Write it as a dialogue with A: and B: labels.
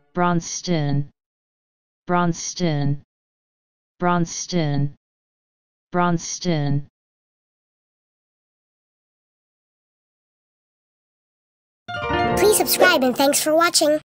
A: Bronston, Bronston, Bronston, Bronston.
B: Please subscribe and thanks for watching.